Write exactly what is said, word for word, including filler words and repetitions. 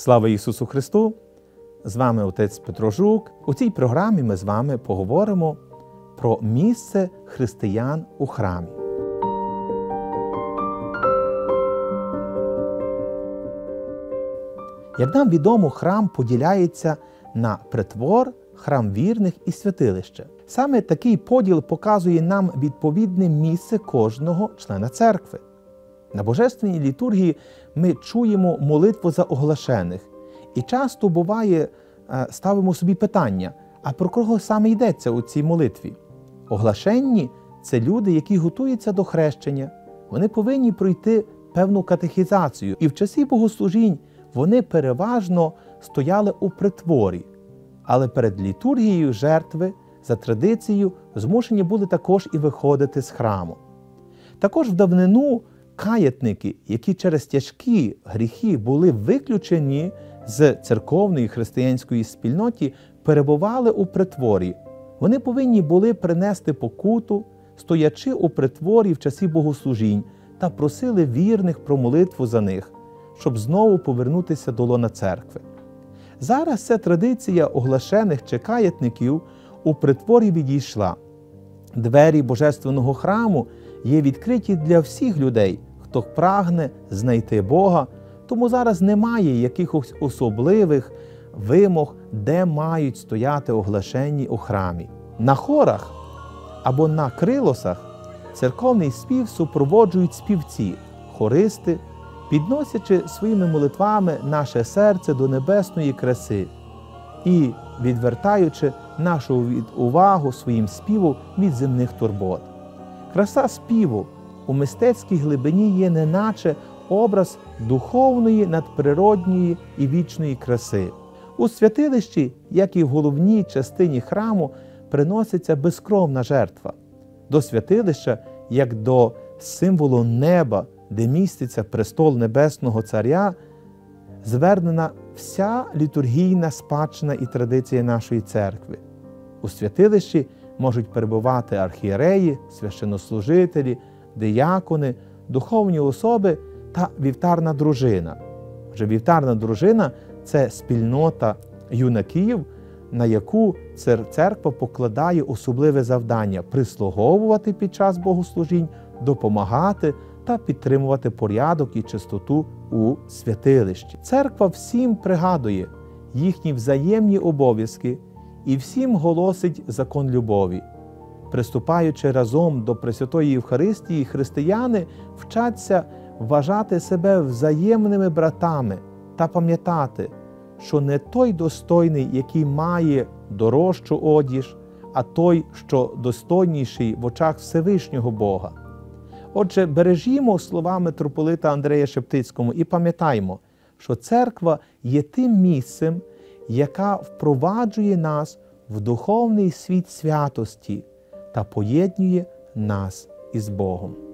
Слава Ісусу Христу! З вами отець Петро Жук. У цій програмі ми з вами поговоримо про місце християн у храмі. Як нам відомо, храм поділяється на притвор, храм вірних і святилище. Саме такий поділ показує нам відповідне місце кожного члена церкви. На божественній літургії ми чуємо молитву за оглашених. І часто буває, ставимо собі питання, а про кого саме йдеться у цій молитві? Оглашенні – це люди, які готуються до хрещення. Вони повинні пройти певну катехізацію. І в часі богослужінь вони переважно стояли у притворі. Але перед літургією жертви, за традицією, змушені були також і виходити з храму. Також в давнину каятники, які через тяжкі гріхи були виключені з церковної християнської спільноти, перебували у притворі. Вони повинні були принести покуту, стоячи у притворі в часі богослужінь, та просили вірних про молитву за них, щоб знову повернутися до лона церкви. Зараз ця традиція оглашених чи каятників у притворі відійшла. Двері Божественного храму є відкриті для всіх людей, хто прагне знайти Бога, тому зараз немає якихось особливих вимог, де мають стояти оглашені у храмі. На хорах або на крилосах церковний спів супроводжують співці, хористи, підносячи своїми молитвами наше серце до небесної краси і відвертаючи нашу увагу своїм співом від земних турбот. Краса співу у мистецькій глибині є неначе образ духовної, надприродньої і вічної краси. У святилищі, як і в головній частині храму, приноситься безкровна жертва. До святилища, як до символу неба, де міститься престол Небесного Царя, звернена вся літургійна спадщина і традиція нашої церкви. У святилищі можуть перебувати архієреї, священнослужителі, диякони, духовні особи та вівтарна дружина. Вже вівтарна дружина – це спільнота юнаків, на яку церква покладає особливе завдання – прислуговувати під час богослужінь, допомагати та підтримувати порядок і чистоту у святилищі. Церква всім пригадує їхні взаємні обов'язки і всім голосить закон любові. Приступаючи разом до Пресвятої Євхаристії, християни вчаться вважати себе взаємними братами та пам'ятати, що не той достойний, який має дорожчу одіж, а той, що достойніший в очах Всевишнього Бога. Отже, бережімо слова митрополита Андрея Шептицького і пам'ятаймо, що церква є тим місцем, яка впроваджує нас в духовний світ святості та поєднує нас із Богом.